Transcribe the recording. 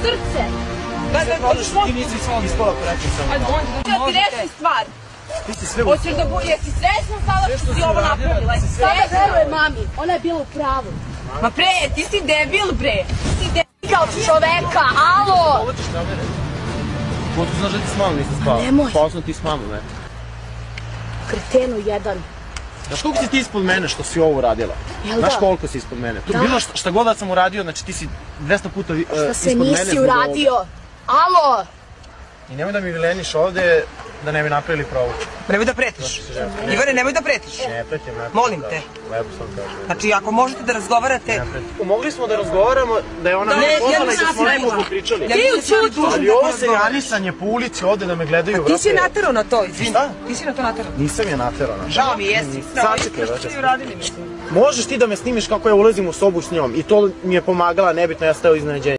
srce. Možeš ti nisi svog ispola prepisao. Ajde, ti reši stvar. Ti si sve Hoćeš da jesi srećna sada što si ovo napravila? Sada veruje mami, ona je bila u pravu. Ma bre, ti si debil bre. Ti si debil od čoveka, alo! Povlačiš kamere. Ko tu znaš da ti s mamom nisi spala? Nemoj. Spala sam ti s mamom, eto. Kretenu jedan. Znaš koliko si ti ispod mene što si ovo uradila? Jel da? Znaš koliko si ispod mene? Bilo šta god da sam uradio, znači ti si 200 puta ispod mene. Šta se nisi uradio? Alo! I nemoj da mi vileniš ovde da ne bi napravili provu. Nemoj da pretiš. Ivane, nemoj da pretiš. Ne pretim, lepo. Molim te. Lepo sam kažem. Znači, ako možete da razgovarate... Mogli smo da razgovaramo, da je ona mene pozvala i da smo najbolje pričali. Ali ovo se janisanje po ulici ovde da me gledaju, Ti si naterao na to, izvini. Šta? Ti si na to naterao. Nisam je naterao na to. Žao mi jesi. Sačekaj, možeš ti da me snimiš kako ja ulazim u sobu s njom i to mi je pomagala, nebitno, ja stao iznenađenje.